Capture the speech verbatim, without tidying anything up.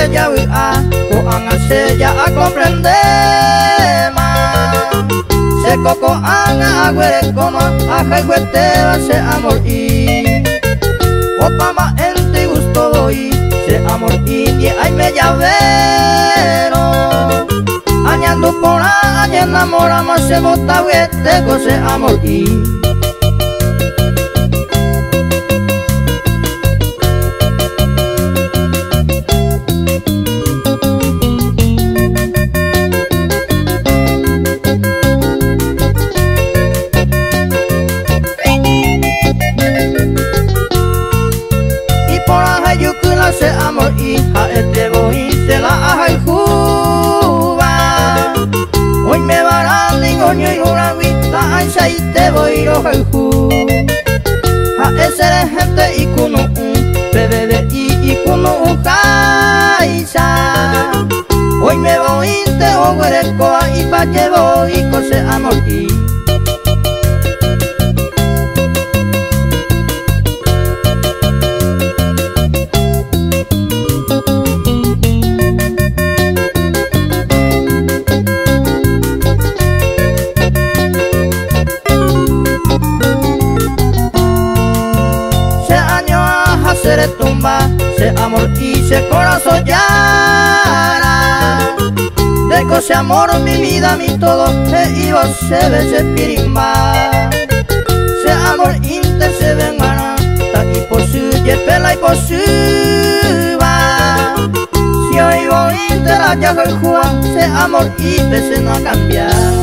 se ya a ko anga se ya a comprender más se coco anga agüere como a jaiguete se amor y opa ma ente gusto hoy se amor y y ay me llavero añando por año enamoramos se bota huete con se amor y se amor y a este voy se la hay juba hoy me varán niño y una guita ay se te voy a hay ju a ese gente y kuno bebé de y y kuno kaisa hoy me voy te oguereco y pa llevo y con se amor y se tumba, se amor y se corazón ya de que se amor mi vida, mi todo e iba se ve se pirimba se amor inte se vengana ta y posu ye pela y posu va si hoy voy inte la ya juan se amor y se no cambia.